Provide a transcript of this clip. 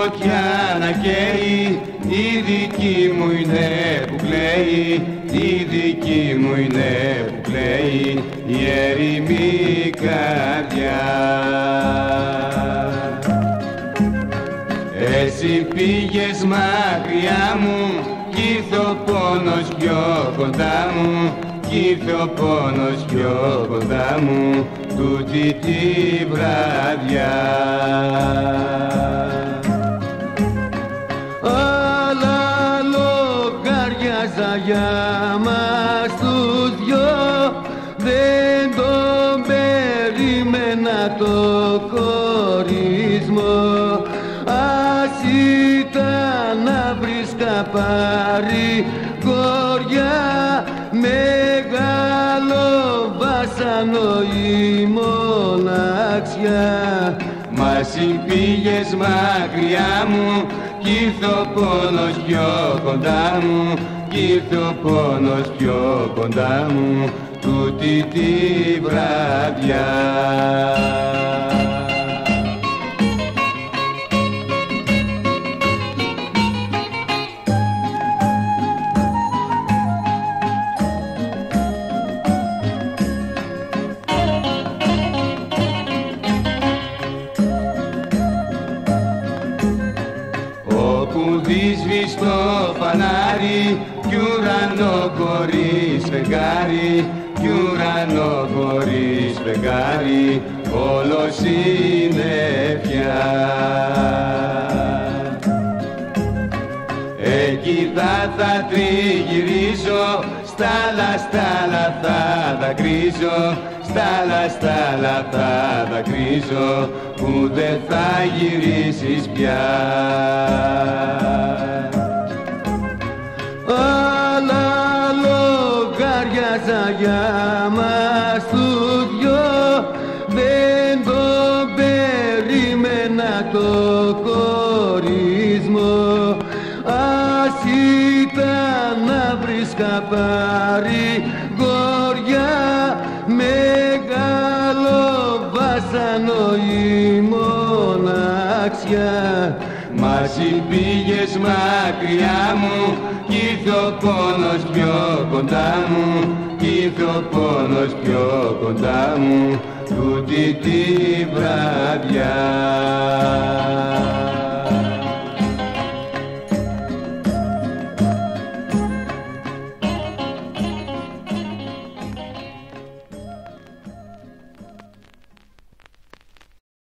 φωτιά να καίει, η δική μου είναι που κλαίει, η δική μου είναι που κλαίει, η ερημή καρδιά. Εσύ πήγες μακριά μου κι ήρθε ο πόνος πιο κοντά μου, κι ήρθε ο πόνος πιο κοντά μου τούτη τη βραδιά. Αλλά λογάριαζα για μας τους δυο, δεν τον περίμενα το κορισμό. Ας ήταν να βρίσκα πάρει κοριά, μεγάλο βάσανο η μοναξιά. Μα εσύ πήγες μακριά μου κι ήρθε ο πόνος πιο κοντά μου, κι ήρθε ο πόνος πιο κοντά μου τούτη τη βραδιά. Όπου δύσβεις το φανάρι κι ουρανό χωρίς φεγγάρι, κι ουρανό χωρίς φεγγάρι, όλος είναι πια. Εκεί θα τριγυρίζω, στάλα θα δακρύζω, στάλα θα δακρύζω, που δεν θα γυρίσεις πια. Αλλά λογάριαζα για μας τους δυο, δεν τον περίμενα το κορισμό. Ας ήταν να βρίσκα πάρει γοριά, μεγάλο βάσανο η μοναξιά. Μαζί πήγες μακριά μου κι ήρθε ο πόνος πιο κοντά μου, κι ήρθε ο πόνος πιο κοντά μου τούτη τη βραδιά.